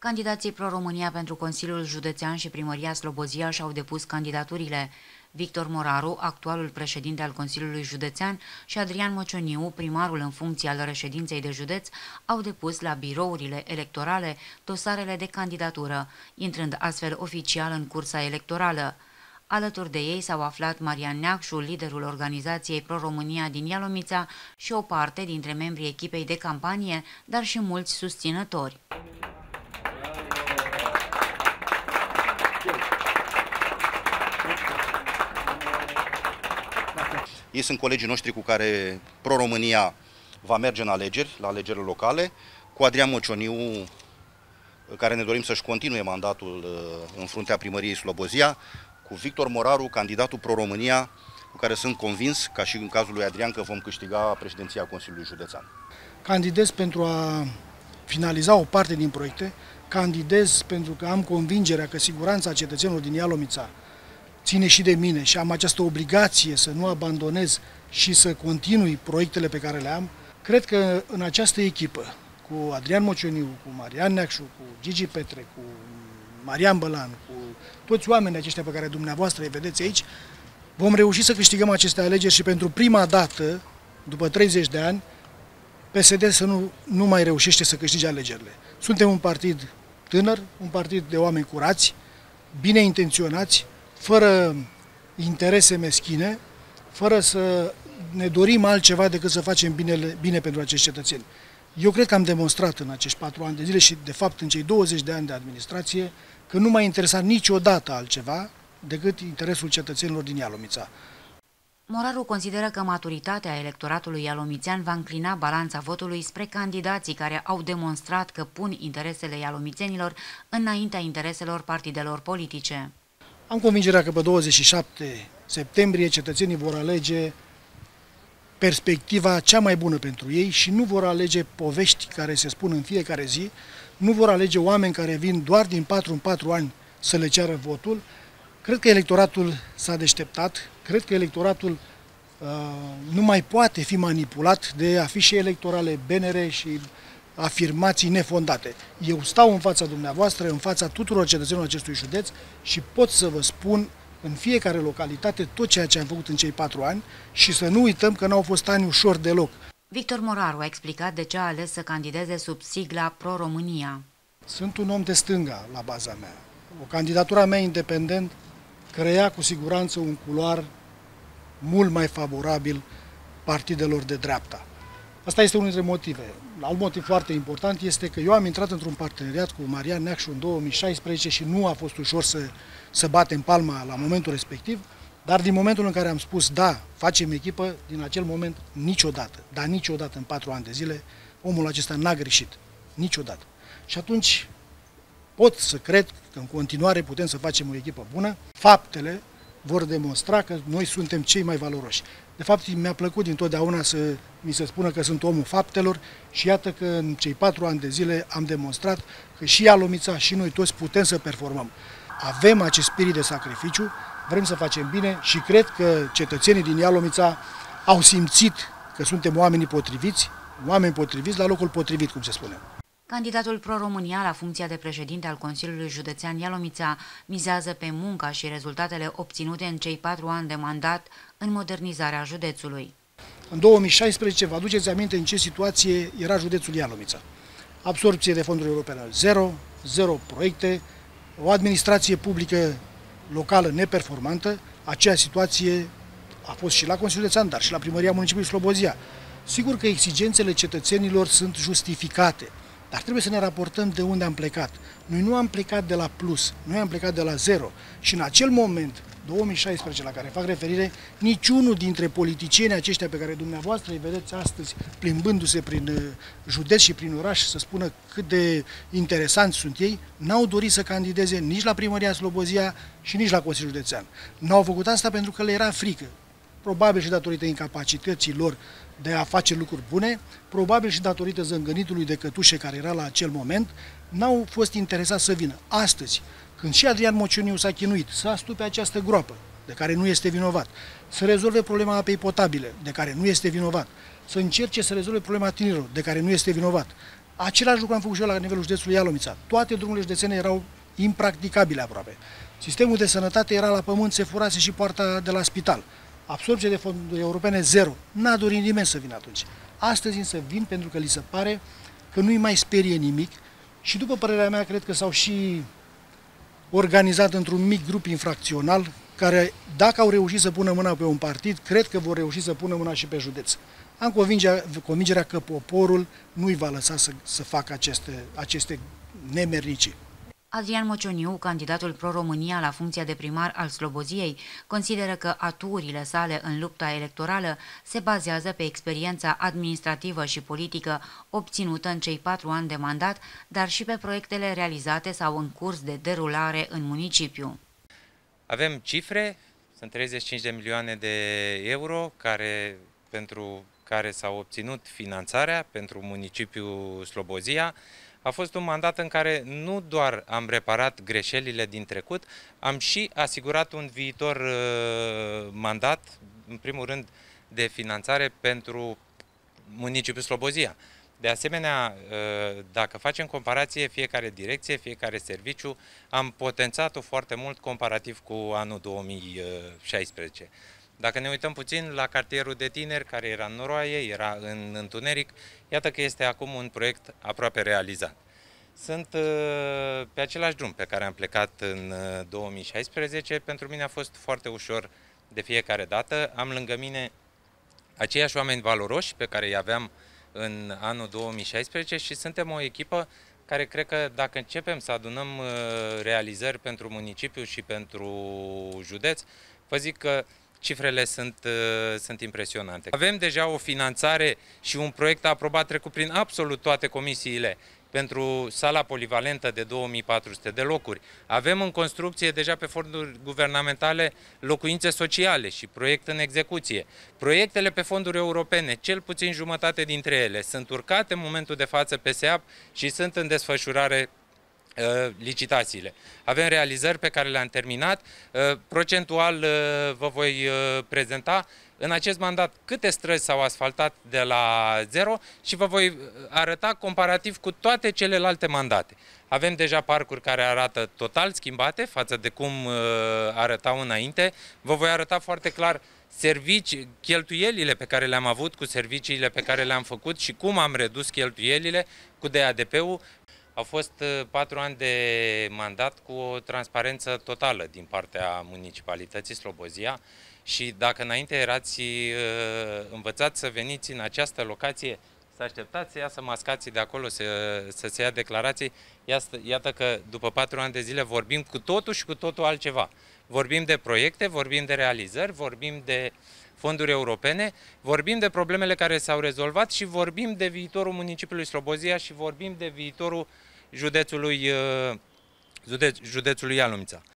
Candidații Pro-România pentru Consiliul Județean și Primăria Slobozia și-au depus candidaturile. Victor Moraru, actualul președinte al Consiliului Județean, și Adrian Mocioniu, primarul în funcție al reședinței de județ, au depus la birourile electorale dosarele de candidatură, intrând astfel oficial în cursa electorală. Alături de ei s-au aflat Marian Neacșu, liderul organizației Pro-România din Ialomița, și o parte dintre membrii echipei de campanie, dar și mulți susținători. Ei sunt colegii noștri cu care Pro-România va merge în alegeri, la alegerile locale, cu Adrian Mocioniu, care ne dorim să-și continue mandatul în fruntea primăriei Slobozia, cu Victor Moraru, candidatul Pro-România, cu care sunt convins, ca și în cazul lui Adrian, că vom câștiga președinția Consiliului Județean. Candidez pentru a finaliza o parte din proiecte, candidez pentru că am convingerea că siguranța cetățenilor din Ialomița ține și de mine și am această obligație să nu abandonez și să continui proiectele pe care le am. Cred că în această echipă, cu Adrian Mocioniu, cu Marian Neacșu, cu Gigi Petre, cu Marian Bălan, cu toți oamenii aceștia pe care dumneavoastră îi vedeți aici, vom reuși să câștigăm aceste alegeri și pentru prima dată, după 30 de ani, PSD nu mai reușește să câștige alegerile. Suntem un partid tânăr, un partid de oameni curați, bine intenționați, fără interese meschine, fără să ne dorim altceva decât să facem bine pentru acești cetățeni. Eu cred că am demonstrat în acești 4 ani de zile și, de fapt, în cei 20 de ani de administrație, că nu m-a interesat niciodată altceva decât interesul cetățenilor din Ialomița. Moraru consideră că maturitatea electoratului ialomițean va înclina balanța votului spre candidații care au demonstrat că pun interesele ialomițenilor înaintea intereselor partidelor politice. Am convingerea că pe 27 septembrie cetățenii vor alege perspectiva cea mai bună pentru ei și nu vor alege povești care se spun în fiecare zi, nu vor alege oameni care vin doar din 4 în 4 ani să le ceară votul. Cred că electoratul s-a deșteptat, cred că electoratul nu mai poate fi manipulat de afișe electorale, benere și afirmații nefondate. Eu stau în fața dumneavoastră, în fața tuturor cetățenilor acestui județ și pot să vă spun în fiecare localitate tot ceea ce am făcut în cei 4 ani și să nu uităm că n-au fost ani ușori deloc. Victor Moraru a explicat de ce a ales să candideze sub sigla Pro-România. Sunt un om de stânga la baza mea. O candidatura mea independent crea cu siguranță un culoar mult mai favorabil partidelor de dreapta. Asta este unul dintre motive. Alt motiv foarte important este că eu am intrat într-un parteneriat cu Marian Neacșu în 2016 și nu a fost ușor să batem palma la momentul respectiv, dar din momentul în care am spus da, facem echipă, din acel moment niciodată, dar niciodată în 4 ani de zile, omul acesta n-a greșit. Niciodată. Și atunci pot să cred că în continuare putem să facem o echipă bună. Faptele vor demonstra că noi suntem cei mai valoroși. De fapt, mi-a plăcut dintotdeauna să mi se spună că sunt omul faptelor și iată că în cei 4 ani de zile am demonstrat că și Ialomița și noi toți putem să performăm. Avem acest spirit de sacrificiu, vrem să facem bine și cred că cetățenii din Ialomița au simțit că suntem oamenii potriviți, oameni potriviți la locul potrivit, cum se spune. Candidatul Pro-România la funcția de președinte al Consiliului Județean Ialomița mizează pe munca și rezultatele obținute în cei 4 ani de mandat în modernizarea județului. În 2016, vă aduceți aminte în ce situație era județul Ialomița. Absorbție de fonduri europene zero proiecte, o administrație publică locală neperformantă. Aceeași situație a fost și la Consiliul Județean, dar și la Primăria Municipiului Slobozia. Sigur că exigențele cetățenilor sunt justificate, dar trebuie să ne raportăm de unde am plecat. Noi nu am plecat de la plus, noi am plecat de la zero. Și în acel moment, 2016, la care fac referire, niciunul dintre politicienii aceștia pe care dumneavoastră îi vedeți astăzi plimbându-se prin județ și prin oraș să spună cât de interesanți sunt ei, n-au dorit să candideze nici la Primăria Slobozia și nici la Consiliul Județean. N-au făcut asta pentru că le era frică. Probabil și datorită incapacității lor de a face lucruri bune, probabil și datorită zângănitului de cătușe care era la acel moment, n-au fost interesați să vină. Astăzi, când și Adrian Mocioniu s-a chinuit să astupe această groapă, de care nu este vinovat, să rezolve problema apei potabile, de care nu este vinovat, să încerce să rezolve problema tinerilor, de care nu este vinovat, Același lucru am făcut și eu la nivelul județului Ialomița. Toate drumurile județene erau impracticabile aproape. Sistemul de sănătate era la pământ, se furase și poarta de la spital. Absorbție de fonduri europene zero. N-a dorit nimeni să vină atunci. Astăzi însă vin pentru că li se pare că nu-i mai sperie nimic și după părerea mea cred că s-au și organizat într-un mic grup infracțional care, dacă au reușit să pună mâna pe un partid, cred că vor reuși să pună mâna și pe județ. Am convingerea că poporul nu-i va lăsa să facă aceste nemernicii. Adrian Mocioniu, candidatul Pro-România la funcția de primar al Sloboziei, consideră că aturile sale în lupta electorală se bazează pe experiența administrativă și politică obținută în cei 4 ani de mandat, dar și pe proiectele realizate sau în curs de derulare în municipiu. Avem cifre, sunt 35 de milioane de euro pentru care s-a obținut finanțarea pentru municipiul Slobozia. A fost un mandat în care nu doar am reparat greșelile din trecut, am și asigurat un viitor mandat, în primul rând, de finanțare pentru municipiul Slobozia. De asemenea, dacă facem comparație, fiecare direcție, fiecare serviciu, am potențat-o foarte mult comparativ cu anul 2016. Dacă ne uităm puțin la cartierul de tineri, care era în noroaie, era în întuneric, iată că este acum un proiect aproape realizat. Sunt pe același drum pe care am plecat în 2016. Pentru mine a fost foarte ușor de fiecare dată. Am lângă mine aceiași oameni valoroși pe care îi aveam în anul 2016 și suntem o echipă care cred că dacă începem să adunăm realizări pentru municipiu și pentru județ, vă zic că cifrele sunt impresionante. Avem deja o finanțare și un proiect aprobat trecut prin absolut toate comisiile pentru sala polivalentă de 2400 de locuri. Avem în construcție deja pe fonduri guvernamentale locuințe sociale și proiect în execuție. Proiectele pe fonduri europene, cel puțin jumătate dintre ele, sunt urcate în momentul de față pe SEAP și sunt în desfășurare licitațiile. Avem realizări pe care le-am terminat. Procentual vă voi prezenta în acest mandat câte străzi s-au asfaltat de la zero și vă voi arăta comparativ cu toate celelalte mandate. Avem deja parcuri care arată total schimbate față de cum arătau înainte. Vă voi arăta foarte clar cheltuielile pe care le-am avut cu serviciile pe care le-am făcut și cum am redus cheltuielile cu DADP-ul. Au fost 4 ani de mandat cu o transparență totală din partea municipalității Slobozia și dacă înainte erați învățați să veniți în această locație, să așteptați să iasă mascații de acolo, să se ia declarații, iată că după 4 ani de zile vorbim cu totul și cu totul altceva. Vorbim de proiecte, vorbim de realizări, vorbim de fonduri europene, vorbim de problemele care s-au rezolvat și vorbim de viitorul municipiului Slobozia și vorbim de viitorul județului Ialomița.